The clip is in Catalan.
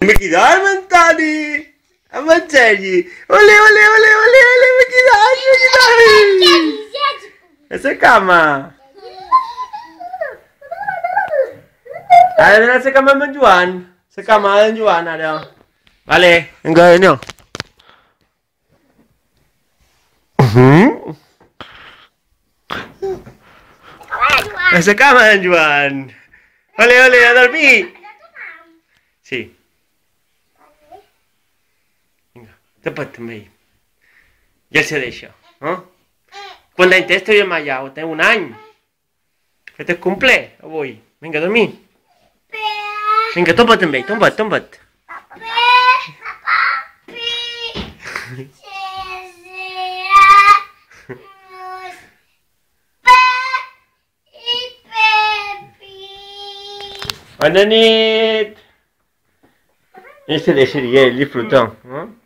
Mickey Diamond, Tani! Avanzagli! Olè, olè, olè, olè, olè, Mickey Diamond! Essa kama! Ada na sa kama Juan? Sa kama Juan ada. Vale, enggak ini. Nasa kama Juan. Olè, olè, a dormir. Sí. Vinga, tapa't també. Ja se deixa. Quan d'any tens teu germà ja? Té un any. Fet el cumple, avui. Vinga, a dormir. Vinga, tomba't amb ell, tomba't, tomba't. Bona nit! I se deixaria ell disfrutar.